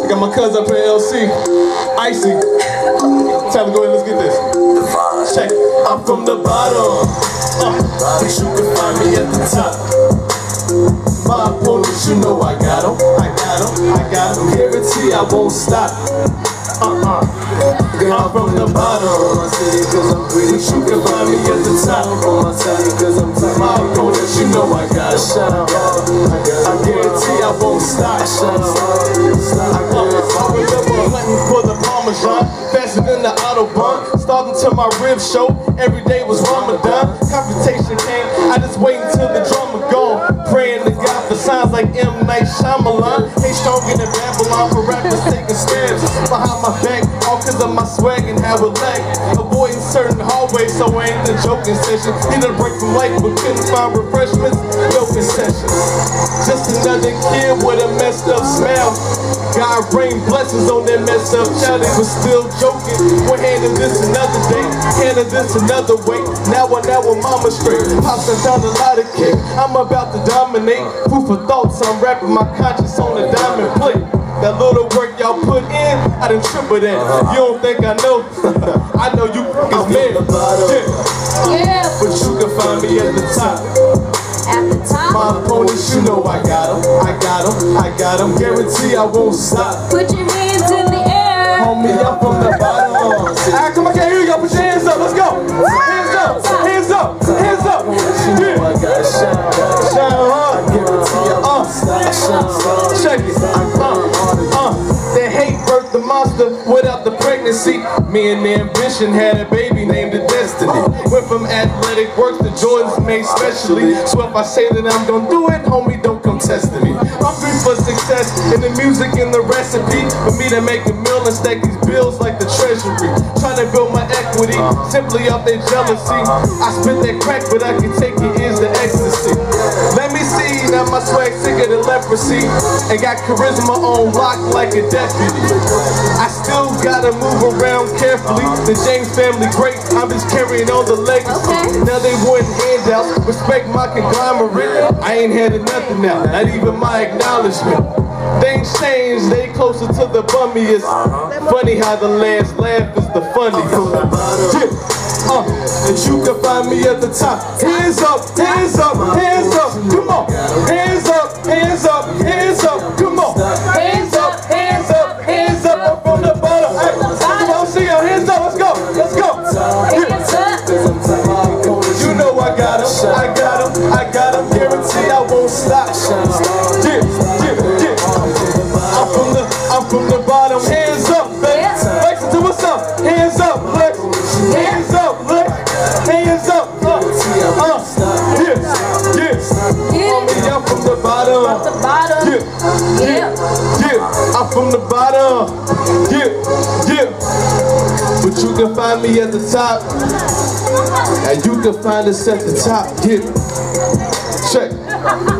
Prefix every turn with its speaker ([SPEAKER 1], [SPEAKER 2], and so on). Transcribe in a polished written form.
[SPEAKER 1] Got my cousin up here, LC, Icy. Time to go ahead, let's get this. Check it. I'm from the bottom, but you can find me at the top. My opponents, you know I got them, I got them. Guarantee I won't stop. I'm from the bottom, my city, cause I'm pretty. You can find me at the top. On my city, cause I'm top. My opponents, you know I got it. I guarantee I won't stop. I remember hunting for the Parmesan, faster than the Autobahn. Starting to my rib show, every day was Ramadan. Confrontation came, I just wait until the drama gone. Praying to God for signs like M. Night Shyamalan. Hey, stronger than Babylon for rappers taking stabs behind my back, all cause of my swag and how it lack. Avoiding certain hallways, so I ain't the joking session. Need a break from life, but couldn't find refreshments. No concessions. Just another kid with a messed up smile. God rain blessings on that messed up child. They was still joking. One hand of this another day, hand of this another way. Now with mama straight. Pops and down a lot of kick. I'm about to dominate. Food for thoughts, I'm rapping my conscience on a diamond plate. That little work y'all put in, I done triple that. You don't think I know? I know you is mad. Yeah. But you can find me at the top.
[SPEAKER 2] At the top?
[SPEAKER 1] My opponents, you know I got them. I got them. Guarantee I won't stop.
[SPEAKER 2] Put your hands in the air.
[SPEAKER 1] Homie, I'm from the bottom. Alright, come on, I can't hear you. Y'all put your hands up. Let's go. Hands up. Hands up. Hands up. Yeah. I gotta shine hard. Guarantee I won't stop. Check it. That hate birthed the monster without the pregnancy. Me and the ambition had a baby named the Destiny. Went from athletic works to Jordans made specially. So if I say that I'm gonna do it, homie, don't come testing me. I'm free for success in the music and the recipe. For me to make a meal and stack these bills like the treasury. Trying to build my equity simply off their jealousy. I spit that crack, but I can take it is the ecstasy. Let me see, now my swag sicker than leprosy. And got charisma on lock like a deputy. I still gotta move around carefully. The James family great, I'm just carrying on the legacy. Now they wanting handouts, respect my conglomerate. I ain't had nothing now, not even my acknowledgement. Things change, they closer to the bummiest. Funny how the last laugh is the funniest. And you can find me at the top. Hands up, hands up, hands up. Come on. Hands up, hands up, hands up. Come on. Hands up, hands up, hands up. I'm from the bottom. Hey, come on, see y'all. Hands up. Let's go. Let's go. You know I got him. I got him. I got him. Guarantee I won't stop. Yeah, yeah, yeah. I'm from the bottom. Hands up, baby. Lex, do what's up. Hands up, Lex. Hands up, Lex. Hands up. Yeah. I'm from the bottom.
[SPEAKER 2] From the bottom.
[SPEAKER 1] Yeah. I'm from the bottom. Yeah. But you can find me at the top. And you can find us at the top. Yeah. Check.